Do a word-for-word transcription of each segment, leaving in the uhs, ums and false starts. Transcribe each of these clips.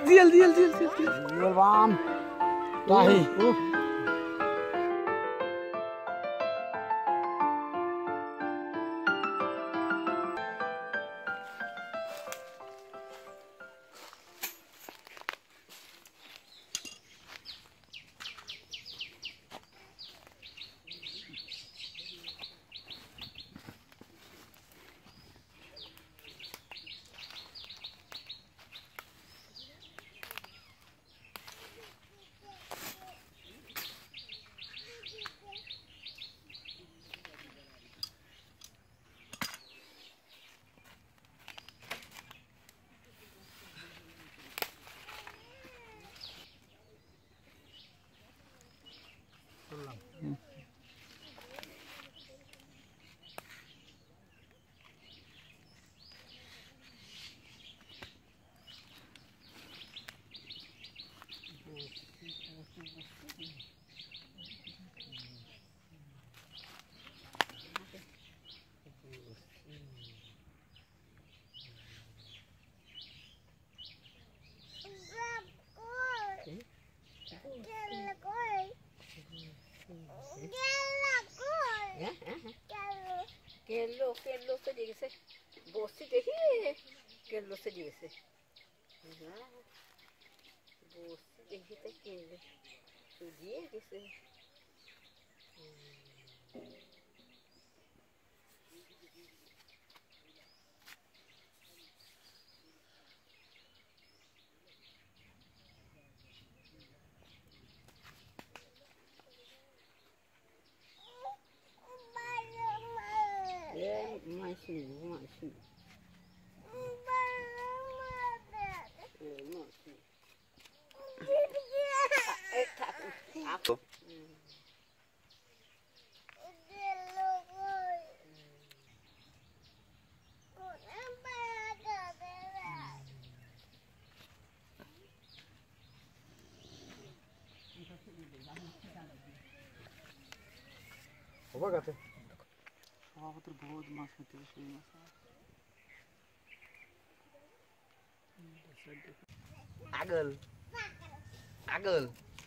Ziaul Ziaul Ziaul Ziaul বলবাম তাহি Kello, kello se dice. Vos si te dices, kello se dice. Vos si dijiste kello. Su día dice. Mais um, mais um. Oba gata. Ah, outro bode, mas não tem isso aí, আগল আগল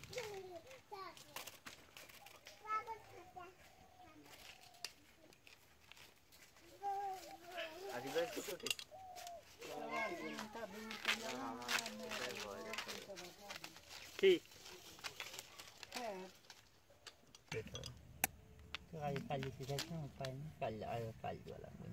আজিবাই ছোট কি হ্যাঁ এটা Kali kali kita tu apa ni? Kali ada kali jualan ni.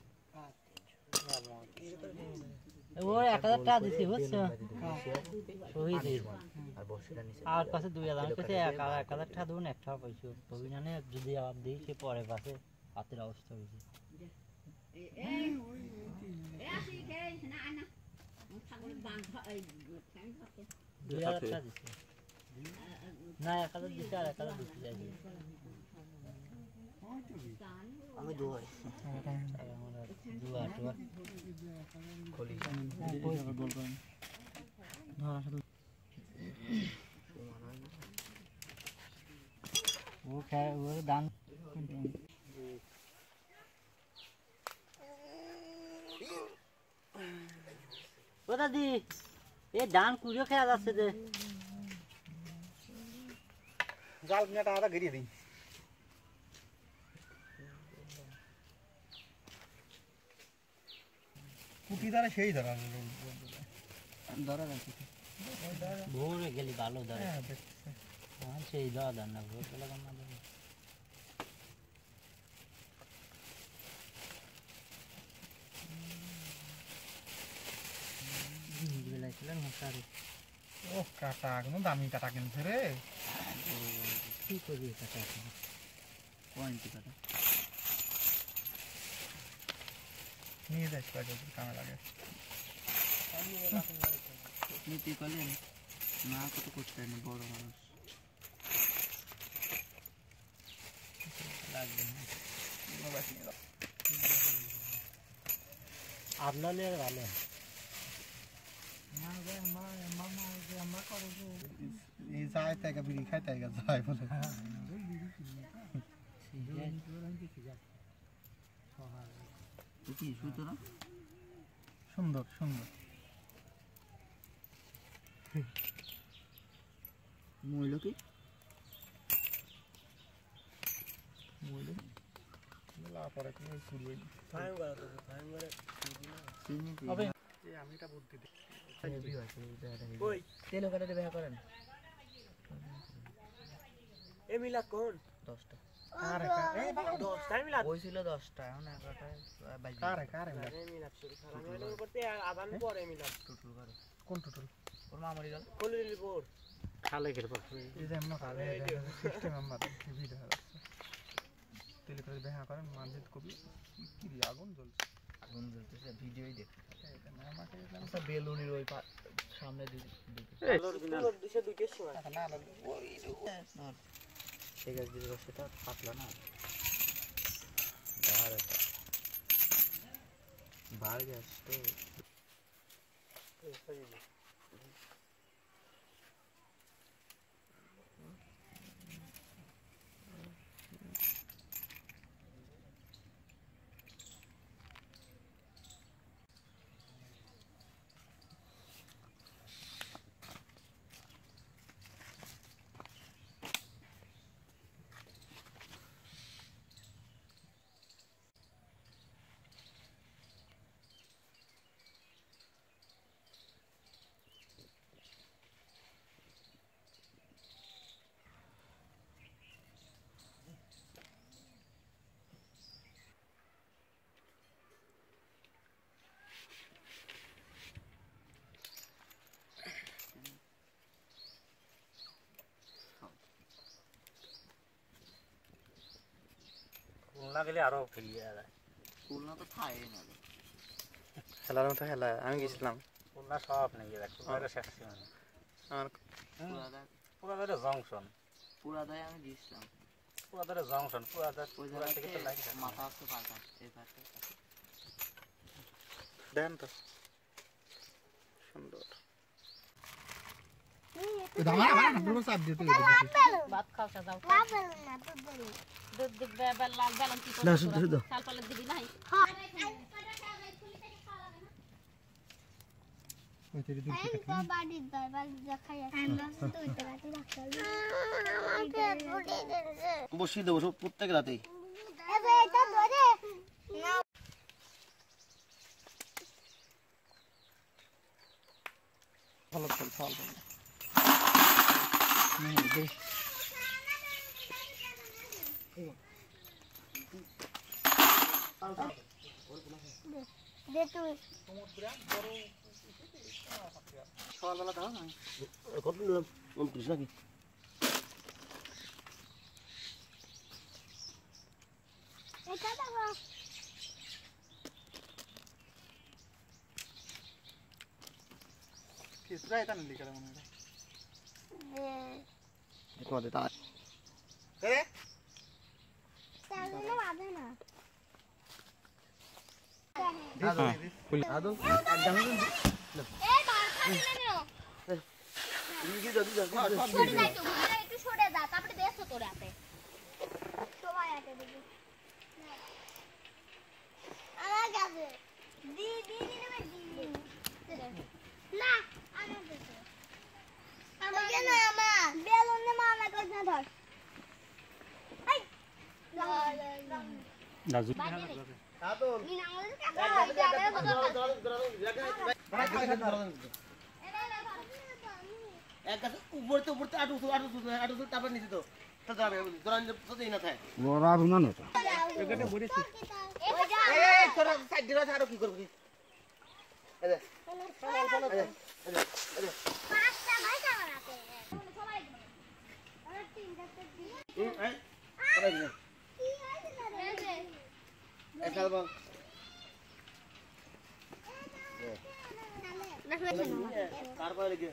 वो একটা টা দিছি বুঝছো সহি দিই আর পাশে দুই হাজার কাছে এক এক হাজার টাকা দেবো একটা পয়সা অভিযানে যদি আবার দিই সে পরে পাশে হাতের অবস্থা হয়েছে দুই হাজার টাকা দিছি না এক হাজার দিছি আর এক হাজার দিছি আমি দুয়াই দুয়া দুয়া খলি কই বলবেন ধর আসলে ও খায় ও দান ও দাদি এ ধান কুড়িয়ে খেয়া যাচ্ছে যে জাল নেটা আদা ঘিরে দিই কুটি দ্বারা সেই ধরা ধরা যাচ্ছে ভোরে গেলি ভালো ধরে হ্যাঁ সেই ধরা দেন না ভোর বেলা না ধরে বেলায় ছিলেন মশারি ও কাটা কোনো দামি কাটা কিনছে রে কি করবি কাটা কোয়ান্টি কাটা নিয়ে যাস কামে লাগে নীতি করলেন না কত করতে না বড় মানুষ লাগবে আপনার ভালো এই যায় তাই বিড়ি খাই তাই যায় বলে সুন্দর সুন্দর মইল কি মইল লা পরে কি শুরু হইল ফাইন করা তো ফাইন করে চিনি দিই হবে এই আমি এটা বুদ্ধি দিই হেভি আছে এটা কই তেল কাটাতে বেয়া করেন এ মিলা কোন দশটা আরে এই দশটা মিলা হইছিল দশটা এখন এগারোটায় বাইরে কারে কারে এ মিলা শুরু করা হলো করতে আদান পরে মিলা টুটুল করে কোন টোটাল ওর মামারি গেল কলিলি বোর খালে গেল এই যে আমরা খালে সিস্টেম আমরা টিভি দেখা যাচ্ছে তেল করে দেখা করেন মানজিত কবি কি রে আগুন জ্বলছে আগুন জ্বলতেছে ভিডিওই দেখতে এটা না আমাকে আচ্ছা বেলুনির ওই সামনে দিকে দিকে দুইটার সময় না না ওই ঠিক আছে দিদি সেটা পাতলা না বাহার এটা বাহার গ্যাস তো খুলনা গেলে আরো ফিরিয়ে যায় খুলনা তো খায় না খেলার মতো খেলা আমি গেছিলাম খুলনা সব নেই খুলনা শেষ ছিল আমার পুরাদা পুরাদারে জংশন পুরাদায় আমি গেছিলাম পুরাদারে জংশন পুরাদার ওই পুরা থেকে তো লাগে জায়গায় মাথা আছে পাল্টা এই পাশে দেন তো সুন্দর দামা না পুরো সাপ দিতে ভাত খাও সাজাও দুধ দিবে বেলা বেলা কি না শুধু শুধু চাল পালে দিবি নাই ওই তেরি দুধ খেতে বাড়ি দাও বাড়ি দেখাই আমরা তো ওই টাকাতে রাখলাম বসি দেবো সব প্রত্যেক রাতেই এবে এটা ধরে না ভালো চল চল হুম দে দে তুই সকালবেলা দাও না কত নিলাম উনত্রিশ নাকি এটা দাও কিসরা এটা নিলি করে মনে হয় তোমাদের তা এ তাহলে বাজে না আদো এই বার খালি না ইজি দাদি দাদি সরে যাই তো ঘুরে একটু সরে যা তারপরে দেখো তোর হাতে সবাই হাতে দেখি আমার কাছে দি দি দি নেবে দি না আমার কাছে আমার কেন আমার বেলুন নে মানা কর না ধর এই নাজু আদো নি না আমাদের কাছে জায়গা এক গাছ উপরতে উপরতে আটু আটু আটু তারপর নিচে তো তো যাবে দরান তো দেই না থাকে ওরা রুনা না তো এখানে বড়িছি ওই যা এই তোরা সাইড দিরা ছাড়ো কি করবি এই যে চল চল এই যে এই যে পাঁচটা ভাই কেমন আছে সবাই আর তিন চারটা দি এই এই করে দিন কি হইছে রে এই চল বল তারপরে লিখে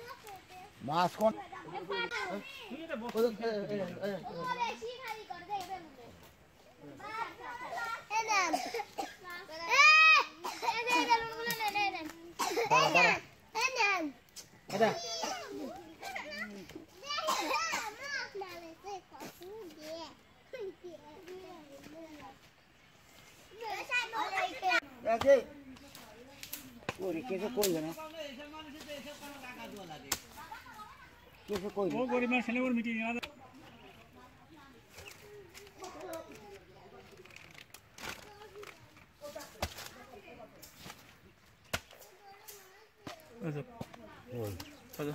মাছ কোন নেন এই এই যে বেলুনগুলো নেন এই নেন দাঁড়া দাঁড়া এই নেন এটা আছে ওরে কিছু কইবে না কিছু কইবে ও গরিব মানুষ ছেলে ওর মিটিং আছে আচ্ছা ওই আচ্ছা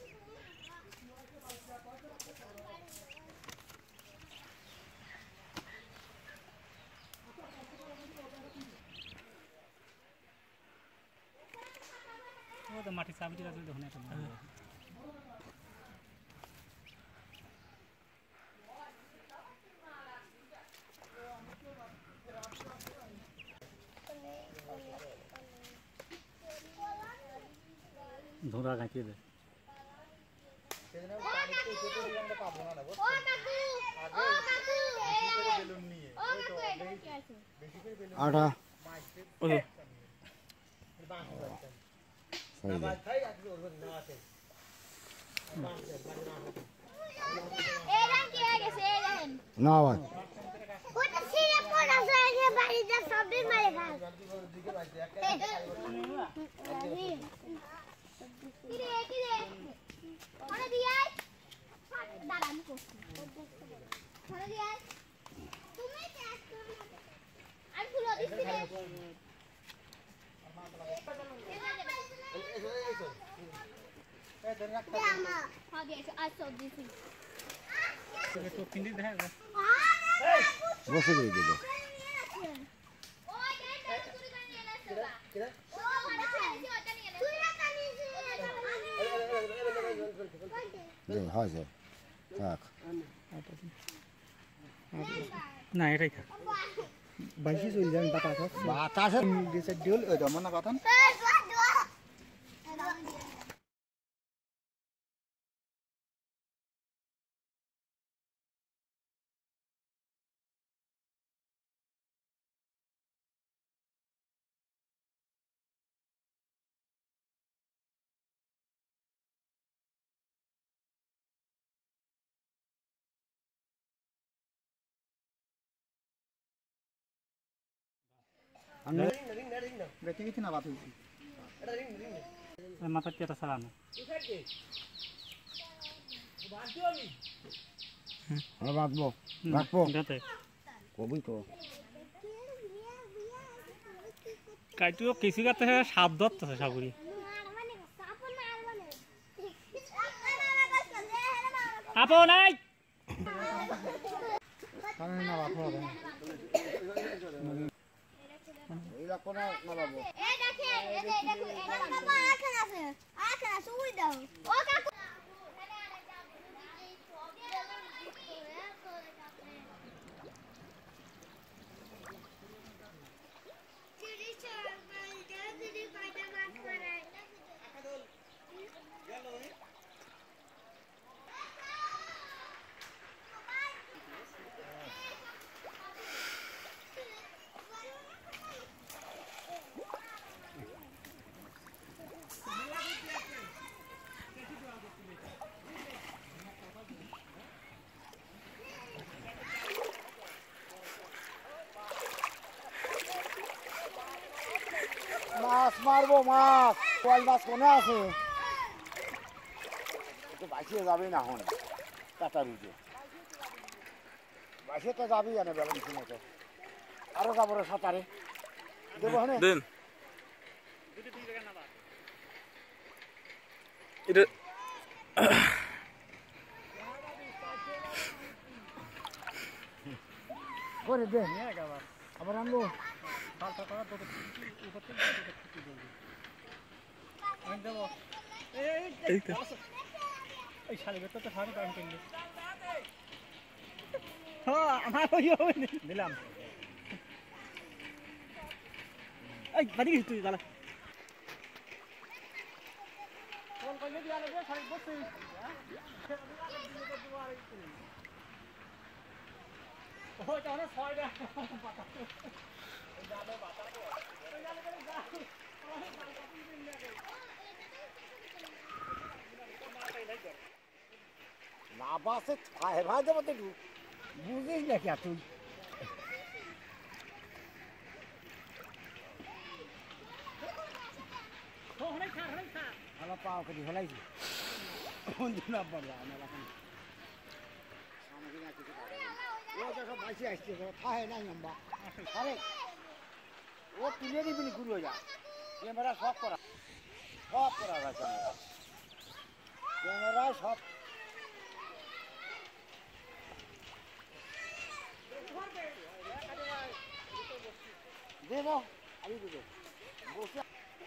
ও তো মাটি সাবজি রাখলে দেখুন এটা ধরা গাঁচিয়ে দে ও কাকু ও কাকু বেলুন নিয়ে ও কাকু এটা কি আছে আটা ওই সরি দে এই রান কি হয়ে গেছে এই রান না ভাই ওটা সিরে পড়া যায় বাড়িতে সবই মারে খায় কিরে কিরে ওরে দিয়াই দাঁড়া আমি করছি ওরে দিয়াই তুমি ক্যাচ করো আর ফুলো দিছি রে জামা হ্যাঁ দিয়েছি আর সব দিছি তো পিন্ডি দেখা গেল বসে দিয়ে দিল ওই গেটটা চুরি করে নিয়ে আসছে ও মানে ছেড়েছি ওটা নিয়ে চুরি রাখা নিয়েছি দে হয় যায় থাক না এটাই থাক বাইশে চলে যান বাতাস বাতাসের দিছে ডিল ওই দমন না কথা বেঁচে গেছি না বাত হয়েছি মাথার চেটা সারানো হ্যাঁ বাঁধবো রাখবো যাতে কবি তো কাটিও কিছু কাতে সাপ ধরতেছে সাপুরি মানে সাপ না আর মানে আপো নাই কারণ না বাঁধবো হবে এই রাখবো না না বাবু এই দেখেন এই যে এটা এটা বাবা আখান আছে আখান আছে উই দাও ও কাকু চিড়ি চড় বালদা চিড়ি পাটা মাছ করায় মাছ মারবো মাছ কয় মাছ কোনে আছে তো বাঁচিয়ে যাবে না এখন কাটা রুজে বাঁচিয়ে তো যাবেই জানে ব্যালেন্স মতো আরো যাবো রে সাঁতারে দেবো হ্যাঁ দেন এটা করে দে আবার আনবো এই তো এই শালি বেটা তো ফান কাম করলি হ্যাঁ আমার হইও হইনি দিলাম এই বাড়ি গেছিস তুই দাঁড়া কোন কইলে দিয়া লাগে শালি বসে ওই তো অনেক ছয়টা না বাসে ভাই ভাই যাবো তো বুঝিস না কি তুই আমার পাও করে ফেলাইছি কোন দিন আবার আমার এখন আমাকে না কিছু ও তো সব ভাসি আসছে খায় নাই আমরা আরে ও তুলে দিবি নি গুরু যা ক্যামেরা সব করা সব করা গেছে ক্যামেরা সব দে দাও আমি দেবো বসে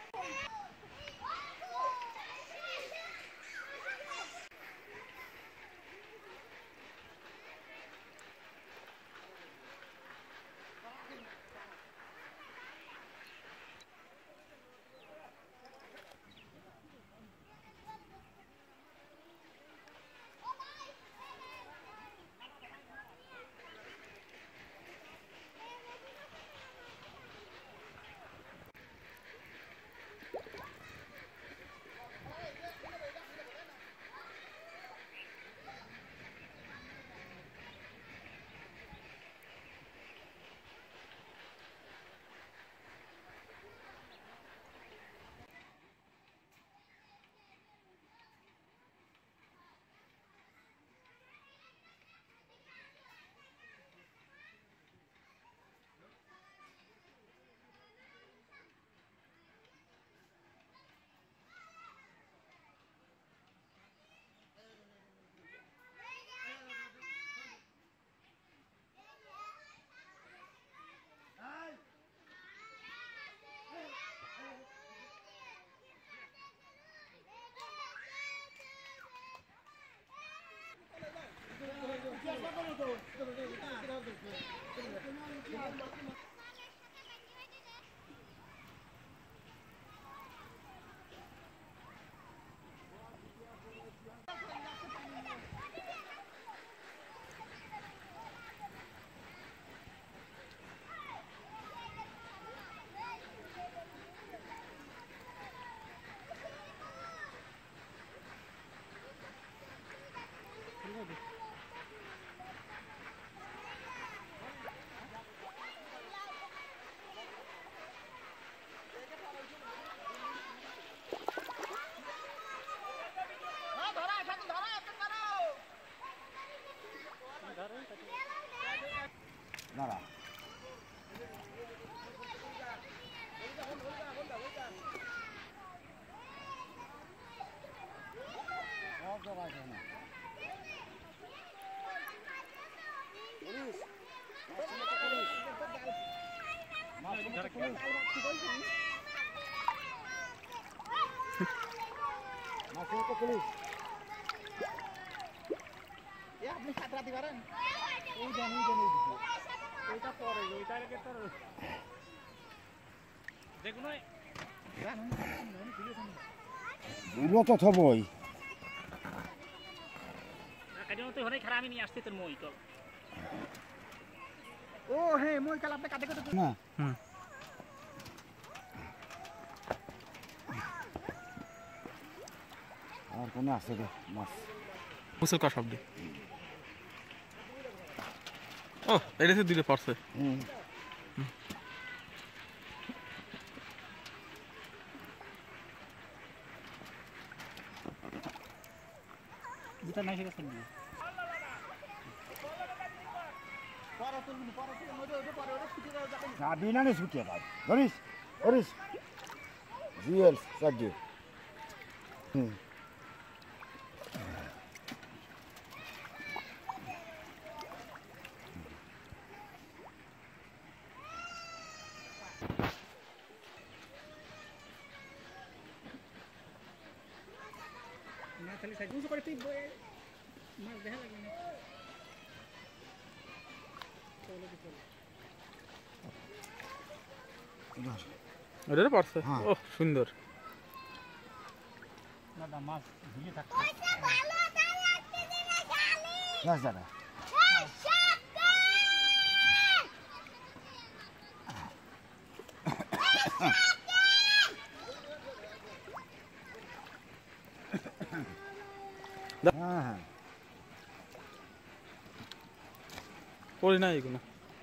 দাঁড়া পুলিশ আপনি সাঁতরাতে পারেন ওই দেন ওই দেন ওইটা পরে ওইটা আগে তোর দেখুন ওই তো থবই কাজে মতো হরে খারাপ আমি নিয়ে আসতে তোর মই তো ও হ্যাঁ মই কাল আপনি কাটে কাটে না হুম আর কোন আছে রে মাছ মুসল কা শব্দ ও এটা তো দিলে পড়ছে হুম দুটা নাই সেটা শুনবি যাবি না রে ছুটিয়ে ভাই ধরিস ধরিস জিএল সাজি হুম না খালি সাইজ করে তুই মাছ দেখা লাগবে না চলো কি চলো এটা পারছে হ্যাঁ। ও সুন্দর দাদা মাছ ভিজে থাকছে বাস দাদা হ্যাঁ হ্যাঁ করি না এগুলো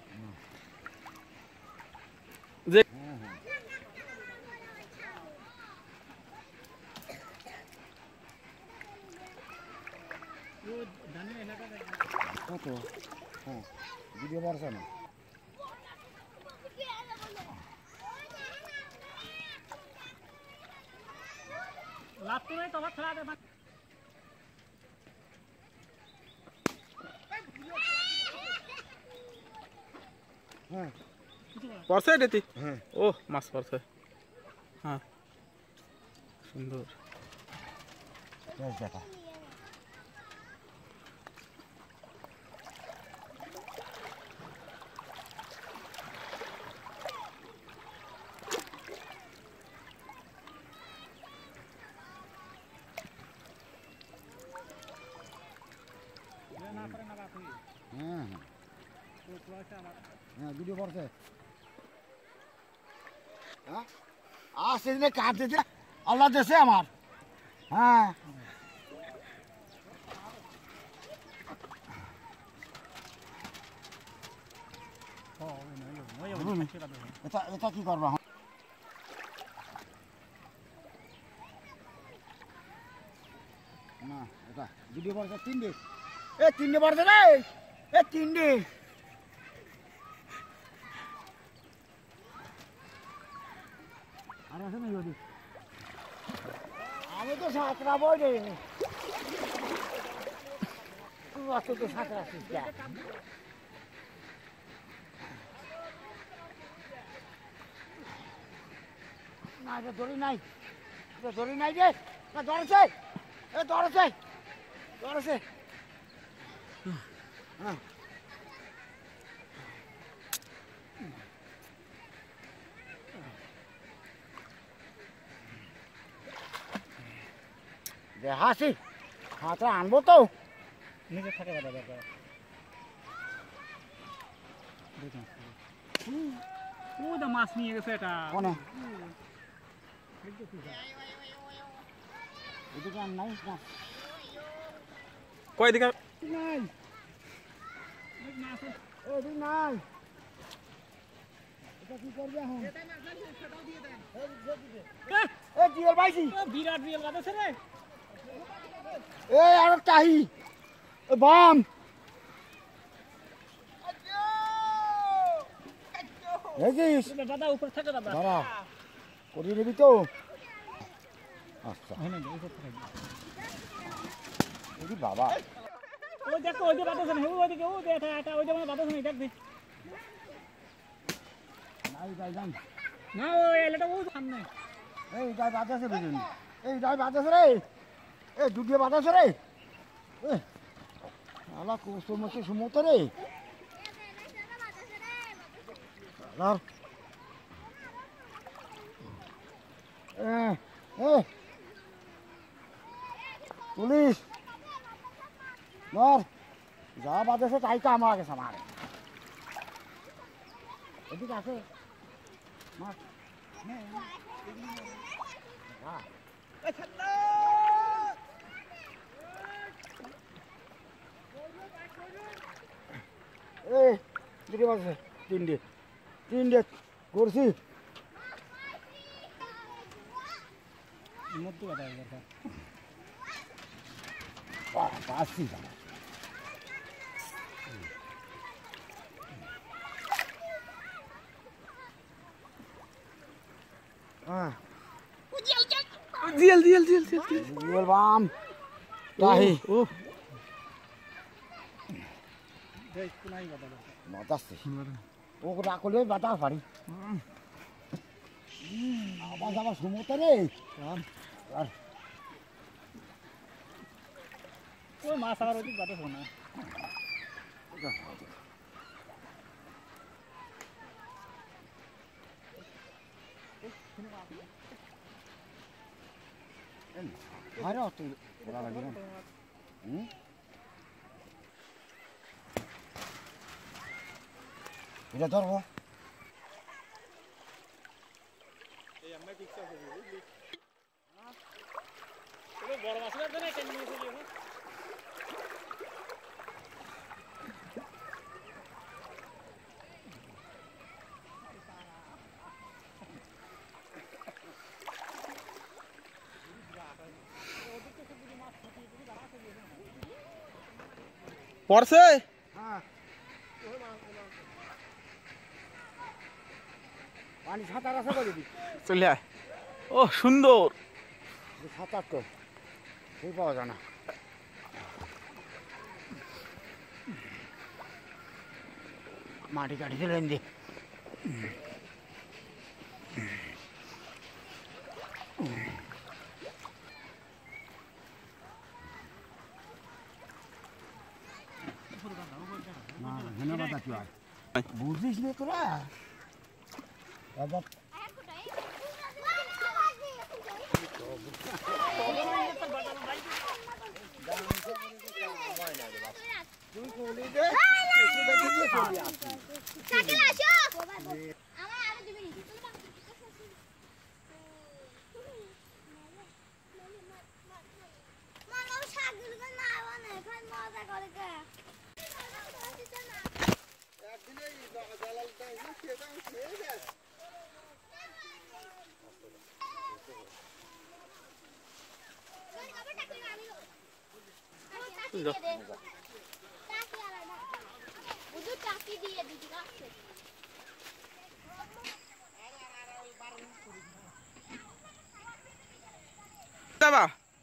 কত হ্যাঁ ভিডিও বাড়ছে না হ্যাঁ পড়ছে এটাতে হ্যাঁ ও মাছ পড়ছে হ্যাঁ সুন্দর বেশ দেখা হ্যাঁ হ্যাঁ ভিডিও করছে হ্যাঁ আর সেদিনে কাটতে দিলে আল্লাহ দেশে আমার হ্যাঁ এটা এটা কি করবা না এটা ভিডিও করছে তিনটে এ তিনটে পড়ছে রে এ তিনটে আর আছে না যদি আমি তো সাঁতরা বই রে অত তো সাঁতরা শিখা না এটা দড়ি নাই এটা দড়ি নাই রে না ধরেছে এ ধরেছে ধরেছে হ্যাঁ হাসি হাতটা আনবো তো নিজে থাকে দাদা দাদা ও দা মাছ নিয়ে গেছে এটা কোনে এদিকে আর নাই না কয় দিকে নাই ওদিক নাই এটা কি করবে এখন এ জিয়ার বাইছি বিরাট রিয়েল গাছ আছে রে এ আর তাহি এ বাম এজিস দাদা উপর থাকে দাদা দাঁড়া করিয়ে দিবি তো আচ্ছা এদি বাবা ও দেখো ওই যে বাতাস নেই ওই দিকে ও দে এটা এটা ওই যে বাতাস নেই দেখ দে নাই যাই যান না ও এলাটা ও সামনে এই যাই বাতাসে বুঝুন এই যাই বাতাসে রে এ দুটিয়ে বাতাসে রে এ আলা কোসো মসে সুমতো রে আর এ এ পুলিশ মার যা বাতাসে তাই কাম আগে সামার এদিকে আছে মার এই দুটি বাজছে তিনটে তিনটে করছি মধ্যে কথা দরকার পাচ্ছি হ্যাঁ জিয়াল জিয়াল জিয়াল জিয়াল জিয়াল বাম তাহি ও বাতাসছে ও রাখলে বাতাস পারি আবার আবার সমুদ্র রে আর ওই মাছ আবার ওই বাতাস না আরে অত ওরা লাগবে না হুম এটা ধরবো পড়ছে হ্যাঁ পানি সাঁতার আছে করে দিবি চলে আয় ও সুন্দর সাঁতার তো সেই পাওয়া যায় না মাটি কাটি দিলেন দিয়ে ধন্যবাদ বুঝিস নি তোরা যাবা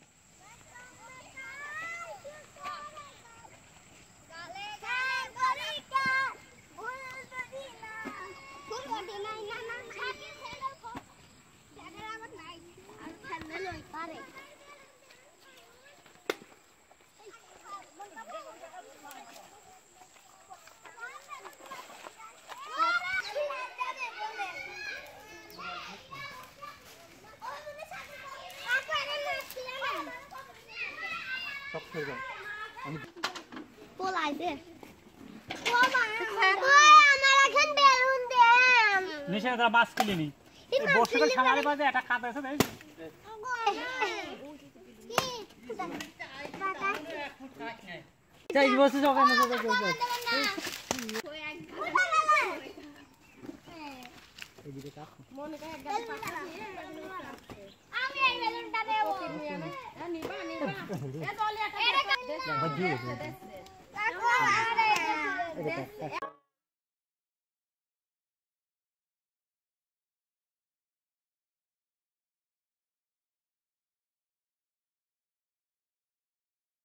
নিশা মাছ কিলিনি বর্ষাকাল সামারে বাজে একটা কাঁদা আছে তাই চাই বসে সকাল না সকাল চলছে এদিকে কাট মনে করে একদম পাতা আমি এই বেলুনটা দেব নিবা নিবা এ দলিয়াটা এটা বাজিয়ে দে